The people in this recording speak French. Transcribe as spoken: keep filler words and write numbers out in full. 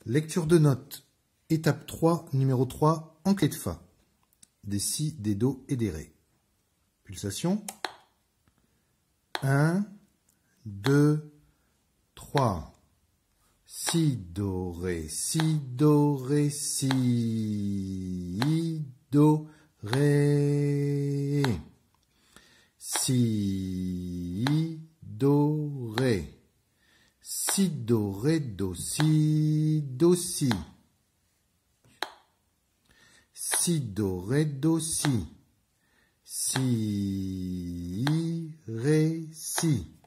Lecture de notes. Étape trois, numéro trois, en clé de Fa. Des Si, des Do et des Ré. Pulsation. un, deux, trois. Si, Do, Ré, Si, Do, Ré, Si, Do, Ré. Si, Do, Ré. Si, Do, Ré, Do, Si, Do, Si. Si, Do, Ré, Do, Si. Si, Ré, Si.